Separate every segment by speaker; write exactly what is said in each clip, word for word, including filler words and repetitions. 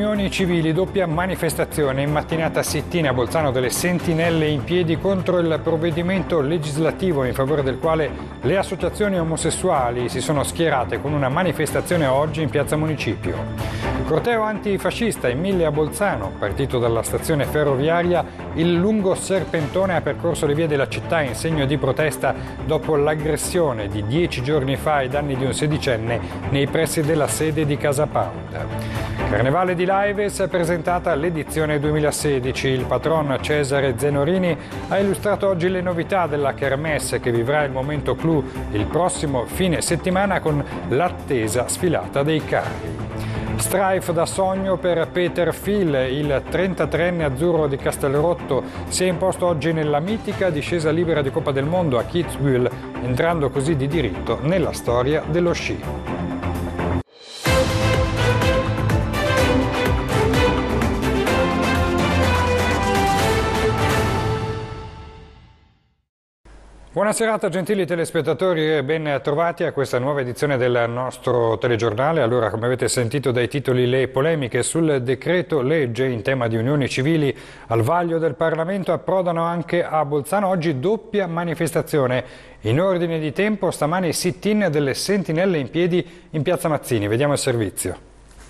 Speaker 1: unioni civili, doppia manifestazione in mattinata sit-in a Bolzano delle sentinelle in piedi contro il provvedimento legislativo in favore del quale le associazioni omosessuali si sono schierate con una manifestazione oggi in piazza Municipio. Corteo antifascista in mille a Bolzano, partito dalla stazione ferroviaria, il lungo serpentone ha percorso le vie della città in segno di protesta dopo l'aggressione di dieci giorni fa ai danni di un sedicenne nei pressi della sede di Casa Pound. Carnevale di Laives è presentata l'edizione duemilasedici. Il patron Cesare Zenorini ha illustrato oggi le novità della Kermesse che vivrà il momento clou il prossimo fine settimana con l'attesa sfilata dei carri. Strife da sogno per Peter Phil, il trentatreenne azzurro di Castelrotto si è imposto oggi nella mitica discesa libera di Coppa del Mondo a Kitzbühel, entrando così di diritto nella storia dello sci. Buona serata gentili telespettatori e ben trovati a questa nuova edizione del nostro telegiornale. Allora, come avete sentito dai titoli, le polemiche sul decreto legge in tema di unioni civili al vaglio del Parlamento approdano anche a Bolzano. Oggi doppia manifestazione. In ordine di tempo stamani sit-in delle sentinelle in piedi in piazza Mazzini. Vediamo il servizio.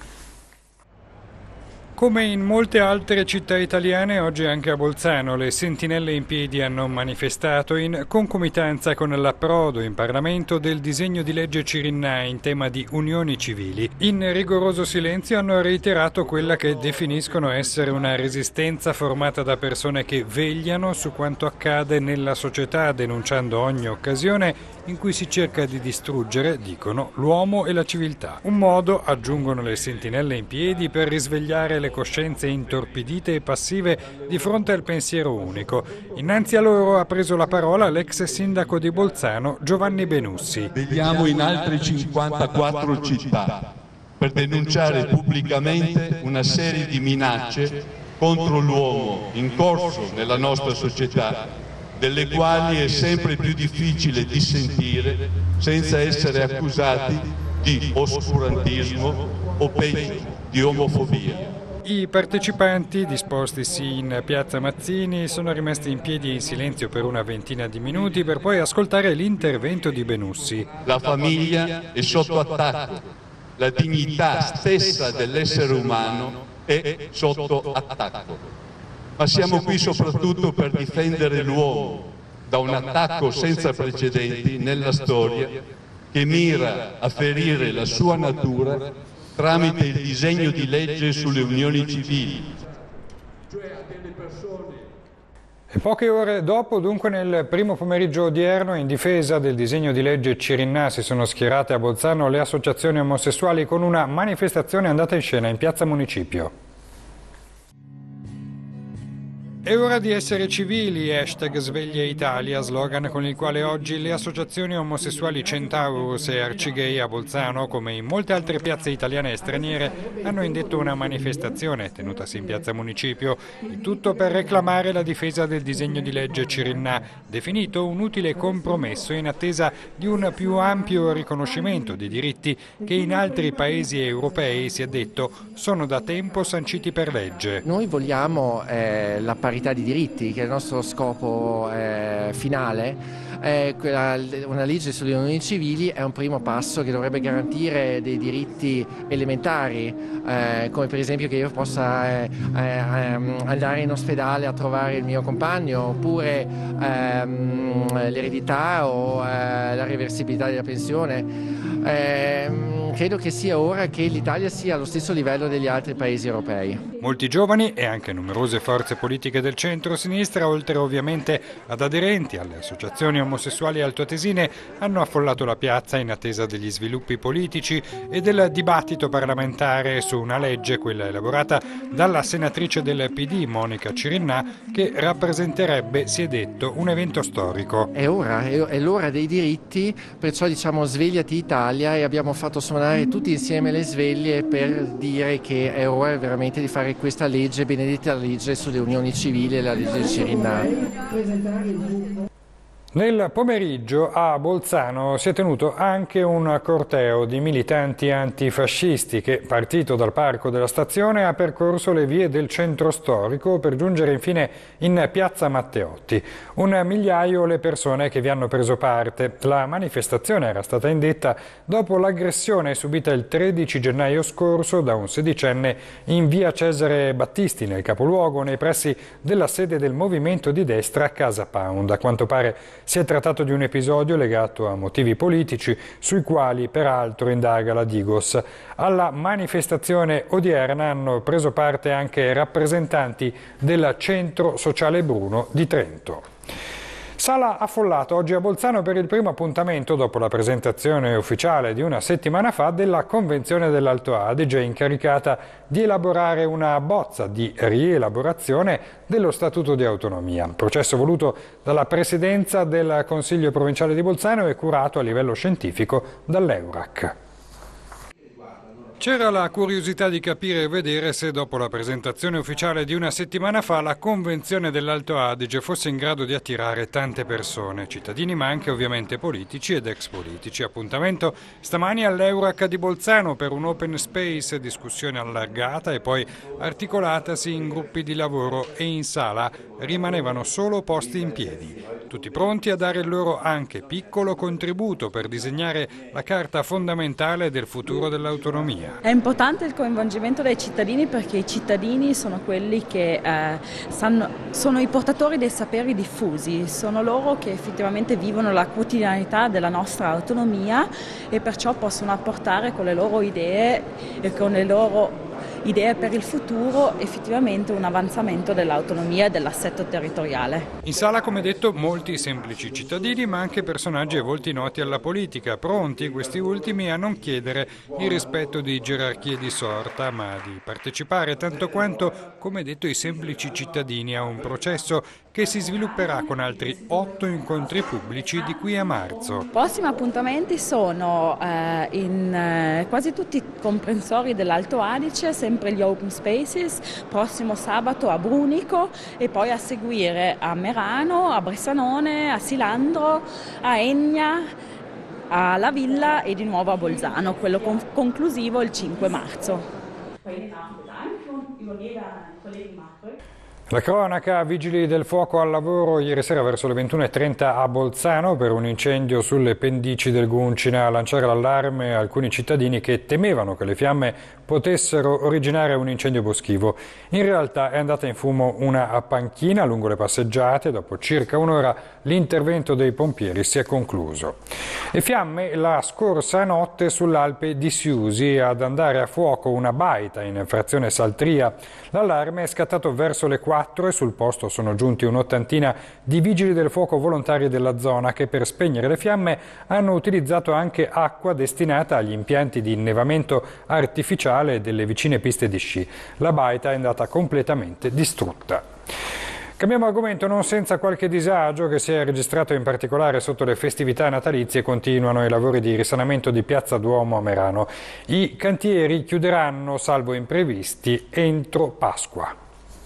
Speaker 1: Come in molte altre città italiane, oggi anche a Bolzano le sentinelle in piedi hanno manifestato in concomitanza con l'approdo in Parlamento del disegno di legge Cirinnà in tema di unioni civili. In rigoroso silenzio hanno reiterato quella che definiscono essere una resistenza formata da persone che vegliano su quanto accade nella società, denunciando ogni occasione in cui si cerca di distruggere, dicono, l'uomo e la civiltà. Un modo, aggiungono le sentinelle in piedi, per risvegliare le coscienze intorpidite e passive di fronte al pensiero unico. Innanzi a loro ha preso la parola l'ex sindaco di Bolzano Giovanni Benussi.
Speaker 2: Vediamo in altre cinquantaquattro città per denunciare pubblicamente una serie di minacce contro l'uomo in corso nella nostra società, delle quali è sempre più difficile dissentire senza essere accusati di oscurantismo o peggio di omofobia.
Speaker 1: I partecipanti, dispostisi in piazza Mazzini, sono rimasti in piedi in silenzio per una ventina di minuti per poi ascoltare l'intervento di Benussi.
Speaker 2: La famiglia è sotto attacco, la dignità stessa dell'essere umano è sotto attacco. Ma siamo qui soprattutto per difendere l'uomo da un attacco senza precedenti nella storia che mira a ferire la sua natura tramite il disegno di legge sulle unioni civili.
Speaker 1: E poche ore dopo, dunque nel primo pomeriggio odierno, in difesa del disegno di legge Cirinnà si sono schierate a Bolzano le associazioni omosessuali con una manifestazione andata in scena in piazza Municipio. È ora di essere civili, hashtag Sveglia Italia, slogan con il quale oggi le associazioni omosessuali Centaurus e Arcigay a Bolzano, come in molte altre piazze italiane e straniere, hanno indetto una manifestazione tenutasi in piazza Municipio, il tutto per reclamare la difesa del disegno di legge Cirinnà, definito un utile compromesso in attesa di un più ampio riconoscimento di diritti che in altri paesi europei, si è detto, sono da tempo sanciti per legge.
Speaker 3: Noi vogliamo eh, la parità di diritti, che è il nostro scopo eh, finale. Eh, quella, una legge sulle unioni civili è un primo passo che dovrebbe garantire dei diritti elementari, eh, come per esempio che io possa eh, eh, andare in ospedale a trovare il mio compagno, oppure ehm, l'eredità o eh, la reversibilità della pensione. Eh, credo che sia ora che l'Italia sia allo stesso livello degli altri paesi europei.
Speaker 1: Molti giovani e anche numerose forze politiche del centro-sinistra, oltre ovviamente ad aderenti alle associazioni omosessuali altoatesine, hanno affollato la piazza in attesa degli sviluppi politici e del dibattito parlamentare su una legge, quella elaborata dalla senatrice del P D Monica Cirinnà, che rappresenterebbe, si è detto, un evento storico.
Speaker 3: È ora, è l'ora dei diritti, perciò diciamo svegliati Italia, e abbiamo fatto suonare tutti insieme le sveglie per dire che è ora veramente di fare questa legge, benedetta legge sulle unioni civili e la legge Cirinnà.
Speaker 1: Nel pomeriggio a Bolzano si è tenuto anche un corteo di militanti antifascisti che, partito dal parco della stazione, ha percorso le vie del centro storico per giungere infine in piazza Matteotti. Un migliaio le persone che vi hanno preso parte. La manifestazione era stata indetta dopo l'aggressione subita il tredici gennaio scorso da un sedicenne in via Cesare Battisti, nel capoluogo, nei pressi della sede del movimento di destra Casa Pound. A quanto pare si è trattato di un episodio legato a motivi politici, sui quali peraltro indaga la Digos. Alla manifestazione odierna hanno preso parte anche rappresentanti del Centro Sociale Bruno di Trento. Sala affollata oggi a Bolzano per il primo appuntamento, dopo la presentazione ufficiale di una settimana fa, della Convenzione dell'Alto Adige, incaricata di elaborare una bozza di rielaborazione dello Statuto di Autonomia. Processo voluto dalla Presidenza del Consiglio Provinciale di Bolzano e curato a livello scientifico dall'Eurac. C'era la curiosità di capire e vedere se dopo la presentazione ufficiale di una settimana fa la Convenzione dell'Alto Adige fosse in grado di attirare tante persone, cittadini ma anche ovviamente politici ed ex politici. Appuntamento stamani all'Eurac di Bolzano per un open space, discussione allargata e poi articolatasi in gruppi di lavoro, e in sala rimanevano solo posti in piedi. Tutti pronti a dare il loro anche piccolo contributo per disegnare la carta fondamentale del futuro dell'autonomia.
Speaker 4: È importante il coinvolgimento dei cittadini, perché i cittadini sono quelli che eh, sanno, sono i portatori dei saperi diffusi, sono loro che effettivamente vivono la quotidianità della nostra autonomia e perciò possono apportare con le loro idee e con le loro idee per il futuro effettivamente un avanzamento dell'autonomia e dell'assetto territoriale.
Speaker 1: In sala, come detto, molti semplici cittadini, ma anche personaggi e volti noti alla politica, pronti questi ultimi a non chiedere il rispetto di gerarchie di sorta, ma di partecipare tanto quanto, come detto, i semplici cittadini a un processo che si svilupperà con altri otto incontri pubblici di qui a marzo.
Speaker 4: I prossimi appuntamenti sono eh, in eh, quasi tutti i comprensori dell'Alto Adige, sempre gli open spaces, prossimo sabato a Brunico e poi a seguire a Merano, a Bressanone, a Silandro, a Egna, alla Villa e di nuovo a Bolzano, quello con- conclusivo il cinque marzo.
Speaker 1: La cronaca: vigili del fuoco al lavoro ieri sera verso le ventuno e trenta a Bolzano per un incendio sulle pendici del Guncina. A lanciare l'allarme alcuni cittadini che temevano che le fiamme potessero originare un incendio boschivo. In realtà è andata in fumo una panchina lungo le passeggiate. Dopo circa un'ora l'intervento dei pompieri si è concluso. E fiamme la scorsa notte sull'Alpe di Siusi, ad andare a fuoco una baita in frazione Saltria. L'allarme è scattato verso le quattro e sul posto sono giunti un'ottantina di vigili del fuoco volontari della zona che per spegnere le fiamme hanno utilizzato anche acqua destinata agli impianti di innevamento artificiale delle vicine piste di sci. La baita è andata completamente distrutta. Cambiamo argomento, non senza qualche disagio che si è registrato in particolare sotto le festività natalizie. Continuano i lavori di risanamento di Piazza Duomo a Merano. I cantieri chiuderanno, salvo imprevisti, entro Pasqua.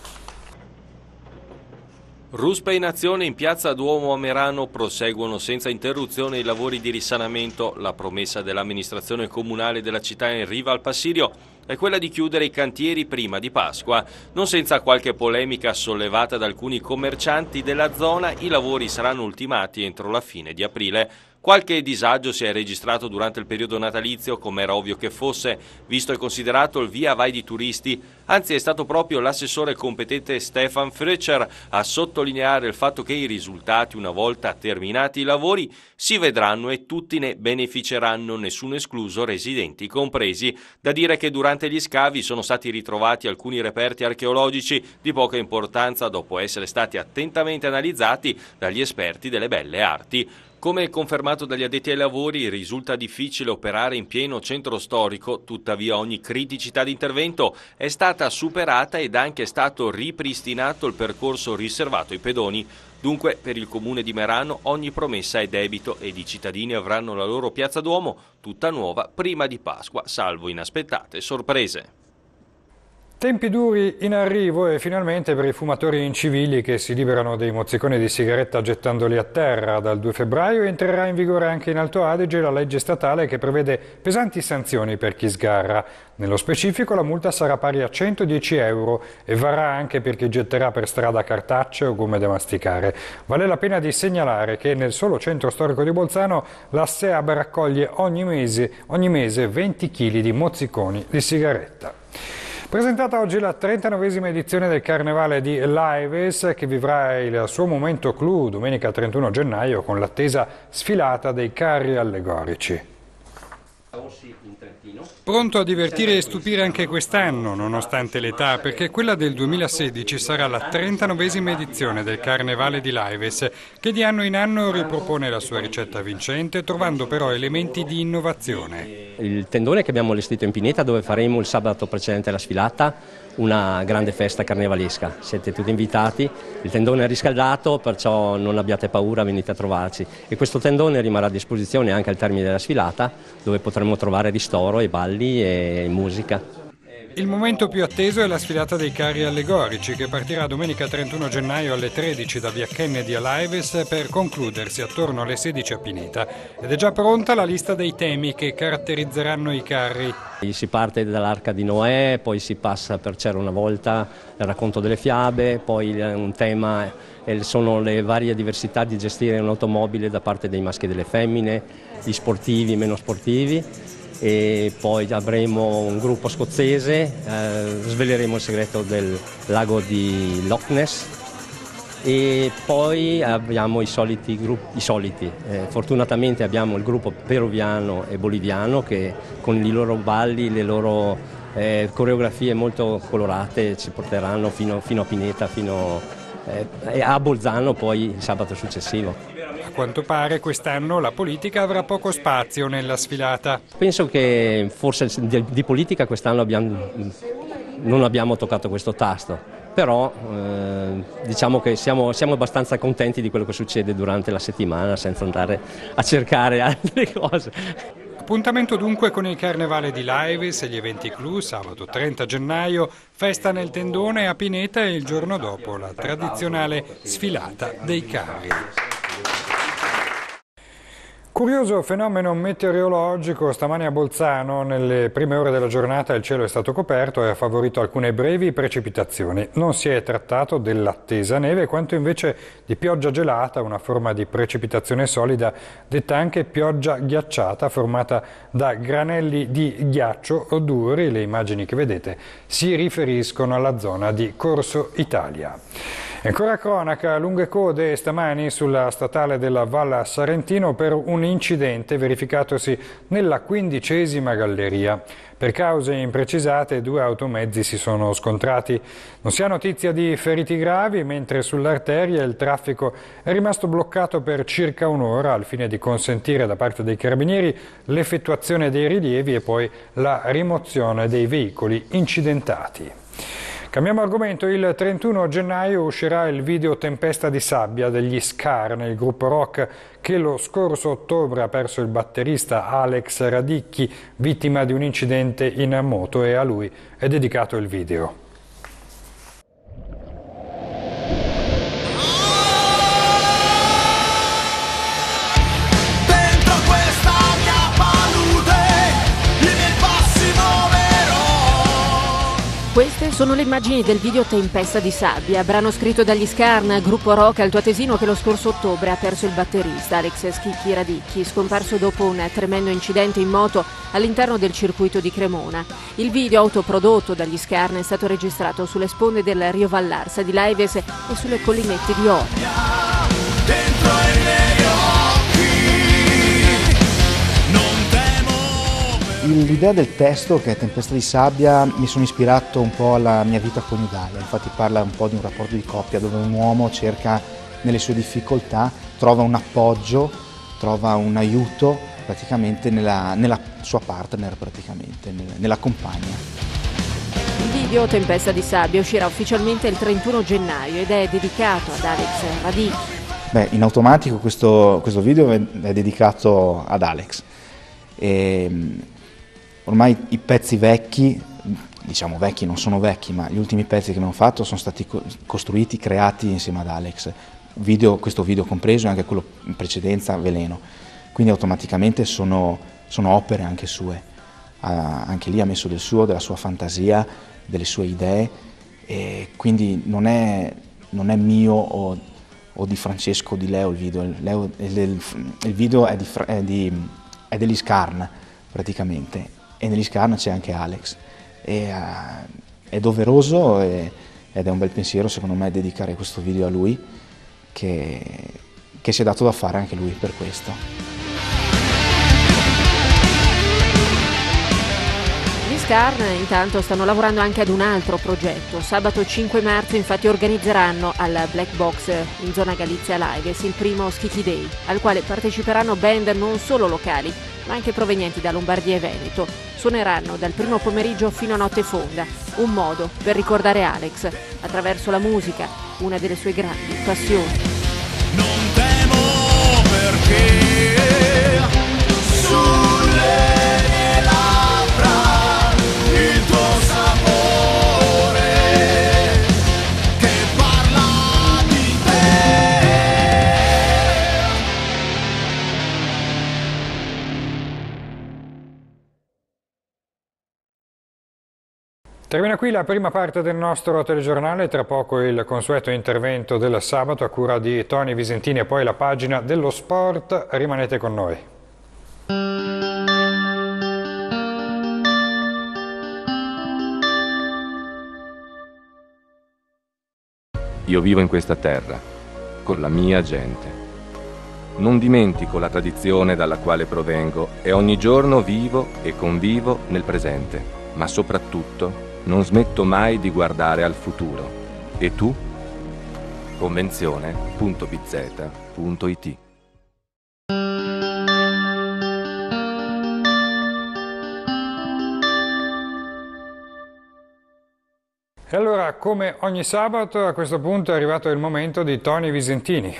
Speaker 5: Ruspa in azione in Piazza Duomo a Merano. Proseguono senza interruzione i lavori di risanamento. La promessa dell'amministrazione comunale della città in riva al Passirio è quella di chiudere i cantieri prima di Pasqua. Non senza qualche polemica sollevata da alcuni commercianti della zona, i lavori saranno ultimati entro la fine di aprile. Qualche disagio si è registrato durante il periodo natalizio, come era ovvio che fosse, visto e considerato il via vai di turisti. Anzi, è stato proprio l'assessore competente Stefan Frötscher a sottolineare il fatto che i risultati, una volta terminati i lavori, si vedranno e tutti ne beneficeranno, nessuno escluso, residenti compresi. Da dire che durante gli scavi sono stati ritrovati alcuni reperti archeologici di poca importanza dopo essere stati attentamente analizzati dagli esperti delle belle arti. Come confermato dagli addetti ai lavori, risulta difficile operare in pieno centro storico, tuttavia ogni criticità di intervento è stata superata ed anche stato ripristinato il percorso riservato ai pedoni. Dunque, per il comune di Merano ogni promessa è debito ed i cittadini avranno la loro Piazza Duomo tutta nuova prima di Pasqua, salvo inaspettate sorprese.
Speaker 1: Tempi duri in arrivo e finalmente per i fumatori incivili che si liberano dei mozziconi di sigaretta gettandoli a terra. Dal due febbraio entrerà in vigore anche in Alto Adige la legge statale che prevede pesanti sanzioni per chi sgarra. Nello specifico la multa sarà pari a centodieci euro e varrà anche per chi getterà per strada cartacce o gomme da masticare. Vale la pena di segnalare che nel solo centro storico di Bolzano la SEAB raccoglie ogni mese, ogni mese venti chili di mozziconi di sigaretta. Presentata oggi la trentanovesima edizione del Carnevale di Laives che vivrà il suo momento clou domenica trentuno gennaio con l'attesa sfilata dei carri allegorici. Pronto a divertire e stupire anche quest'anno, nonostante l'età, perché quella del duemilasedici sarà la trentanovesima edizione del Carnevale di Laives, che di anno in anno ripropone la sua ricetta vincente, trovando però elementi di innovazione.
Speaker 6: Il tendone che abbiamo allestito in Pineta, dove faremo il sabato precedente la sfilata, una grande festa carnevalesca. Siete tutti invitati, il tendone è riscaldato, perciò non abbiate paura, venite a trovarci. E questo tendone rimarrà a disposizione anche al termine della sfilata, dove potremo trovare ristoro e balli e musica.
Speaker 1: Il momento più atteso è la sfilata dei carri allegorici che partirà domenica trentuno gennaio alle tredici da via Kennedy a Laives per concludersi attorno alle sedici a Pineta. Ed è già pronta la lista dei temi che caratterizzeranno i carri.
Speaker 6: Si parte dall'Arca di Noè, poi si passa per C'era una volta, il racconto delle fiabe, poi un tema sono le varie diversità di gestire un'automobile da parte dei maschi e delle femmine, gli sportivi, meno sportivi. E poi avremo un gruppo scozzese, eh, sveleremo il segreto del lago di Loch Ness e poi abbiamo i soliti gruppi, i soliti. Eh, fortunatamente abbiamo il gruppo peruviano e boliviano che con i loro balli, le loro eh, coreografie molto colorate ci porteranno fino, fino a Pineta, fino eh, a Bolzano poi il sabato successivo.
Speaker 1: A quanto pare quest'anno la politica avrà poco spazio nella sfilata.
Speaker 6: Penso che forse di politica quest'anno abbiamo, non abbiamo toccato questo tasto, però eh, diciamo che siamo, siamo abbastanza contenti di quello che succede durante la settimana senza andare a cercare altre cose.
Speaker 1: Appuntamento dunque con il Carnevale di Laives e gli eventi clou, sabato trenta gennaio, festa nel tendone a Pineta e il giorno dopo la tradizionale sfilata dei carri. Curioso fenomeno meteorologico stamani a Bolzano, nelle prime ore della giornata il cielo è stato coperto e ha favorito alcune brevi precipitazioni. Non si è trattato dell'attesa neve, quanto invece di pioggia gelata, una forma di precipitazione solida detta anche pioggia ghiacciata, formata da granelli di ghiaccio duri. Le immagini che vedete si riferiscono alla zona di Corso Italia. E ancora cronaca, lunghe code stamani sulla statale della Val Sarentino per un incidente verificatosi nella quindicesima galleria. Per cause imprecisate due automezzi si sono scontrati. Non si ha notizia di feriti gravi, mentre sull'arteria il traffico è rimasto bloccato per circa un'ora al fine di consentire da parte dei carabinieri l'effettuazione dei rilievi e poi la rimozione dei veicoli incidentati. Cambiamo argomento, il trentuno gennaio uscirà il video Tempesta di sabbia degli Scarne, il gruppo rock che lo scorso ottobre ha perso il batterista Alex Radicchi, vittima di un incidente in moto, e a lui è dedicato il video.
Speaker 7: Queste sono le immagini del video Tempesta di sabbia, brano scritto dagli Scarne, gruppo rock altoatesino che lo scorso ottobre ha perso il batterista Alex Schicchi Radicchi, scomparso dopo un tremendo incidente in moto all'interno del circuito di Cremona. Il video autoprodotto dagli Scarne è stato registrato sulle sponde del Rio Vallarsa di Laives e sulle collinette di Orno.
Speaker 8: L'idea del testo, che è Tempesta di sabbia, mi sono ispirato un po' alla mia vita coniugale, infatti parla un po' di un rapporto di coppia dove un uomo cerca nelle sue difficoltà, trova un appoggio, trova un aiuto praticamente nella, nella sua partner, praticamente, nella compagna.
Speaker 7: Il video Tempesta di sabbia uscirà ufficialmente il trentuno gennaio ed è dedicato ad Alex Radicchi.
Speaker 8: Beh, in automatico questo, questo video è, è dedicato ad Alex. E, ormai i pezzi vecchi diciamo vecchi, non sono vecchi, ma gli ultimi pezzi che abbiamo fatto sono stati costruiti, creati insieme ad Alex, video, questo video compreso e anche quello in precedenza, Veleno, quindi automaticamente sono, sono opere anche sue, uh, anche lì ha messo del suo, della sua fantasia, delle sue idee, e quindi non è, non è mio o, o di Francesco o di Leo il video, il, Leo, il, il, il video è, di, è, di, è degli Scarn praticamente, e negli Scarn c'è anche Alex. E, uh, è doveroso e, ed è un bel pensiero secondo me dedicare questo video a lui che, che si è dato da fare anche lui per questo.
Speaker 7: Gli Scarn intanto stanno lavorando anche ad un altro progetto. Sabato cinque marzo infatti organizzeranno al Black Box in zona Galizia Lives il primo Schicchi Day, al quale parteciperanno band non solo locali ma anche provenienti da Lombardia e Veneto. Suoneranno dal primo pomeriggio fino a notte fonda, un modo per ricordare Alex attraverso la musica, una delle sue grandi passioni.
Speaker 9: Non temo perché sulle mie labbra il tuo sapore che parla di te.
Speaker 1: Termina qui la prima parte del nostro telegiornale, tra poco il consueto intervento del sabato a cura di Tony Visentini e poi la pagina dello sport. Rimanete con noi.
Speaker 10: Io vivo in questa terra, con la mia gente. Non dimentico la tradizione dalla quale provengo e ogni giorno vivo e convivo nel presente, ma soprattutto non smetto mai di guardare al futuro. E tu? Convenzione punto b z punto i t.
Speaker 1: E allora, come ogni sabato, a questo punto è arrivato il momento di Tony Visentini.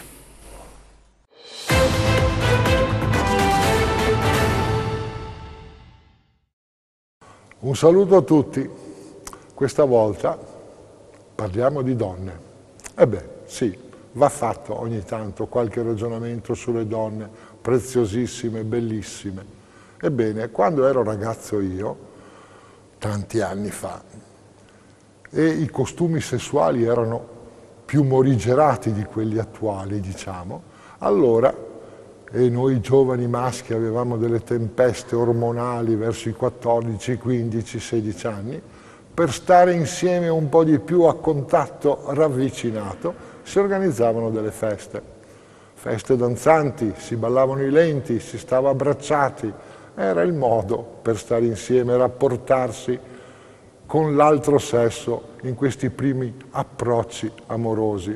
Speaker 11: Un saluto a tutti. Questa volta parliamo di donne. E beh, sì, va fatto ogni tanto qualche ragionamento sulle donne, preziosissime, bellissime. Ebbene, quando ero ragazzo io, tanti anni fa, e i costumi sessuali erano più morigerati di quelli attuali, diciamo, allora, e noi giovani maschi avevamo delle tempeste ormonali verso i quattordici, quindici, sedici anni, per stare insieme un po' di più a contatto ravvicinato si organizzavano delle feste. Feste danzanti, si ballavano i lenti, si stava abbracciati. Era il modo per stare insieme, rapportarsi con l'altro sesso in questi primi approcci amorosi.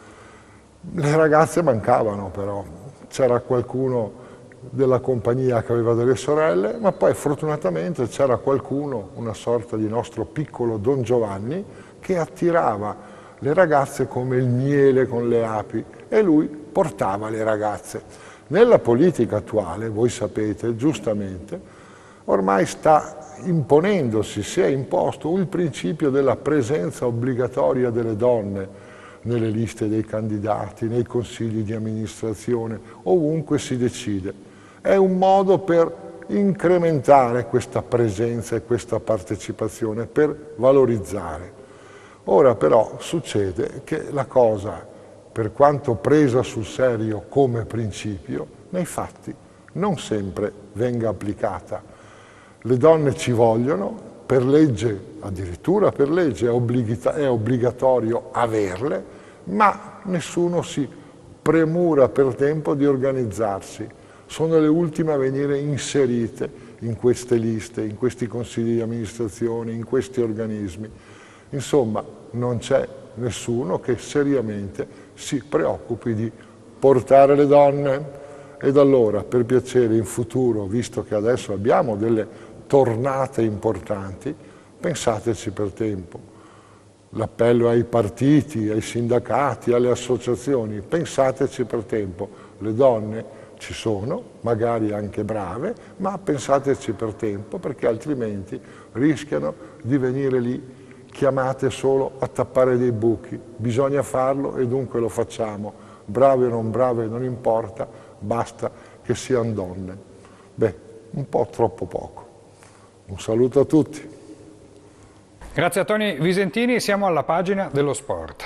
Speaker 11: Le ragazze mancavano però, c'era qualcuno della compagnia che aveva delle sorelle, ma poi fortunatamente c'era qualcuno, una sorta di nostro piccolo Don Giovanni, che attirava le ragazze come il miele con le api e lui portava le ragazze. Nella politica attuale, voi sapete, giustamente, ormai sta imponendosi, si è imposto il principio della presenza obbligatoria delle donne nelle liste dei candidati, nei consigli di amministrazione, ovunque si decide. È un modo per incrementare questa presenza e questa partecipazione, per valorizzare. Ora però succede che la cosa, per quanto presa sul serio come principio, nei fatti non sempre venga applicata. Le donne ci vogliono, per legge, addirittura per legge, è, obbligita- è obbligatorio averle, ma nessuno si premura per tempo di organizzarsi. Sono le ultime a venire inserite in queste liste, in questi consigli di amministrazione, in questi organismi. Insomma, non c'è nessuno che seriamente si preoccupi di portare le donne. Ed allora, per piacere, in futuro, visto che adesso abbiamo delle tornate importanti, pensateci per tempo. L'appello ai partiti, ai sindacati, alle associazioni, pensateci per tempo. Le donne ci sono, magari anche brave, ma pensateci per tempo, perché altrimenti rischiano di venire lì chiamate solo a tappare dei buchi. Bisogna farlo e dunque lo facciamo. Brave o non brave non importa, basta che siano donne. Beh, un po' troppo poco. Un saluto a tutti.
Speaker 1: Grazie a Tony Visentini, siamo alla pagina dello sport.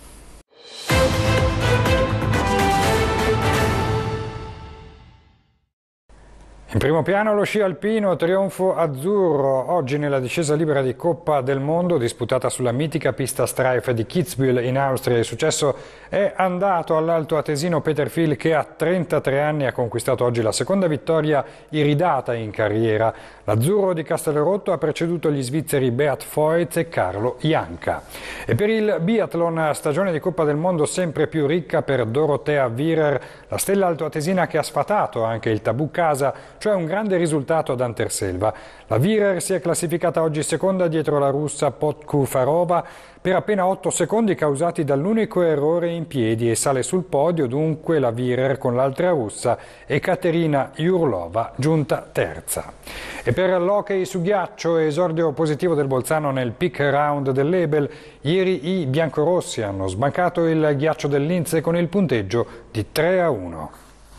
Speaker 1: In primo piano lo sci alpino, trionfo azzurro, oggi nella discesa libera di Coppa del Mondo disputata sulla mitica pista Streif di Kitzbühel in Austria. Il successo è andato all'alto atesino Peter Phil, che a trentatré anni ha conquistato oggi la seconda vittoria iridata in carriera. L'azzurro di Castelrotto ha preceduto gli svizzeri Beat Feuz e Carlo Janka. E per il biathlon, stagione di Coppa del Mondo sempre più ricca per Dorothea Virer, la stella altoatesina che ha sfatato anche il tabù casa, cioè un grande risultato ad Anterselva. La Virer si è classificata oggi seconda dietro la russa Podkufarova per appena otto secondi causati dall'unico errore in piedi, e sale sul podio dunque la Virer con l'altra russa Ekaterina Jurlova, giunta terza. E per l'hockey su ghiaccio, esordio positivo del Bolzano nel pick round del Lebel, ieri i biancorossi hanno sbancato il ghiaccio del Linz con il punteggio di tre a uno.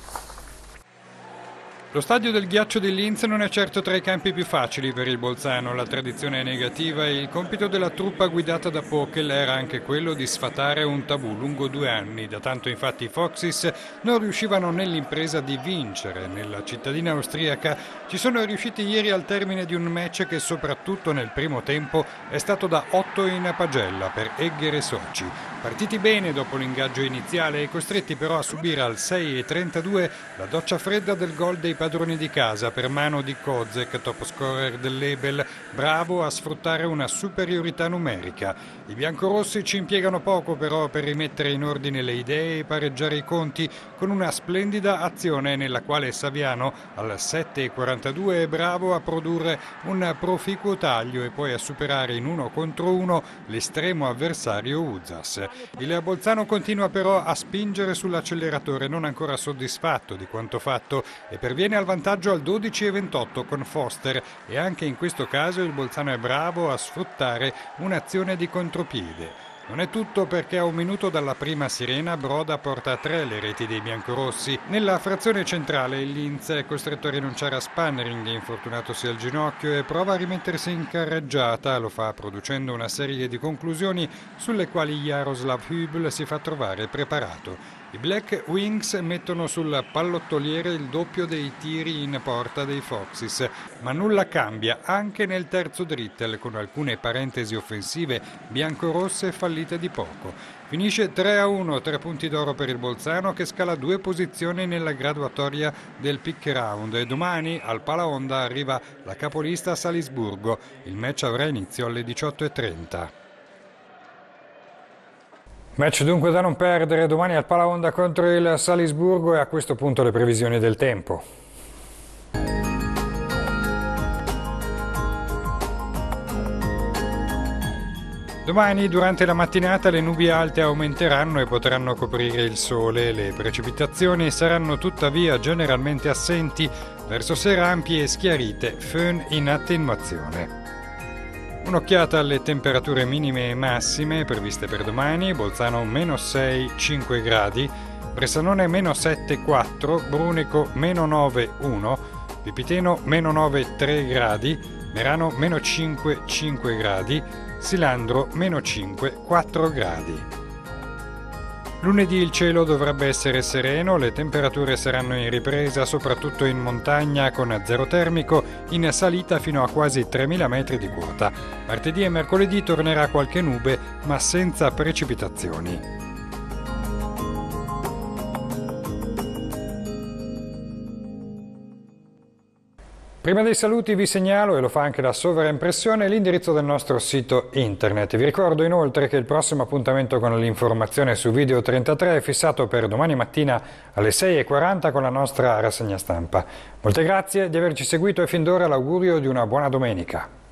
Speaker 1: Lo stadio del ghiaccio di Linz non è certo tra i campi più facili per il Bolzano. La tradizione è negativa e il compito della truppa guidata da Pokel era anche quello di sfatare un tabù lungo due anni. Da tanto infatti i Foxes non riuscivano nell'impresa di vincere. Nella cittadina austriaca ci sono riusciti ieri al termine di un match che soprattutto nel primo tempo è stato da otto in pagella per Egger e Sochi. Partiti bene dopo l'ingaggio iniziale e costretti però a subire al sei e trentadue la doccia fredda del gol dei padroni di casa per mano di Kozek, top scorer del Lebel, bravo a sfruttare una superiorità numerica. I biancorossi ci impiegano poco però per rimettere in ordine le idee e pareggiare i conti con una splendida azione nella quale Saviano al sette e quarantadue è bravo a produrre un proficuo taglio e poi a superare in uno contro uno l'estremo avversario Uzas. Il Bolzano continua però a spingere sull'acceleratore, non ancora soddisfatto di quanto fatto, e perviene al vantaggio al dodici e ventotto con Foster, e anche in questo caso il Bolzano è bravo a sfruttare un'azione di contropiede. Non è tutto, perché a un minuto dalla prima sirena Broda porta a tre le reti dei biancorossi. Nella frazione centrale il Linz è costretto a rinunciare a Spannering, infortunatosi al ginocchio, e prova a rimettersi in carreggiata. Lo fa producendo una serie di conclusioni sulle quali Jaroslav Hübl si fa trovare preparato. I Black Wings mettono sul pallottoliere il doppio dei tiri in porta dei Foxes, ma nulla cambia anche nel terzo drittel, con alcune parentesi offensive biancorosse fallite di poco. Finisce tre a uno, tre punti d'oro per il Bolzano, che scala due posizioni nella graduatoria del pick round, e domani al Palaonda arriva la capolista Salisburgo. Il match avrà inizio alle diciotto e trenta. Match dunque da non perdere domani al Palaonda contro il Salisburgo, e a questo punto le previsioni del tempo. Domani durante la mattinata le nubi alte aumenteranno e potranno coprire il sole. Le precipitazioni saranno tuttavia generalmente assenti, verso sera ampie e schiarite, föhn in attenuazione. Un'occhiata alle temperature minime e massime previste per domani: Bolzano meno sei cinque gradi, Bressanone meno sette quattro, Brunico meno nove uno, Pipiteno meno nove tre gradi, Merano meno cinque cinque gradi, Silandro meno cinque quattro gradi. Lunedì il cielo dovrebbe essere sereno, le temperature saranno in ripresa soprattutto in montagna, con zero termico in salita fino a quasi tremila metri di quota. Martedì e mercoledì tornerà qualche nube, ma senza precipitazioni. Prima dei saluti vi segnalo, e lo fa anche la sovraimpressione, l'indirizzo del nostro sito internet. Vi ricordo inoltre che il prossimo appuntamento con l'informazione su Video trentatré è fissato per domani mattina alle sei e quaranta con la nostra rassegna stampa. Molte grazie di averci seguito e fin d'ora l'augurio di una buona domenica.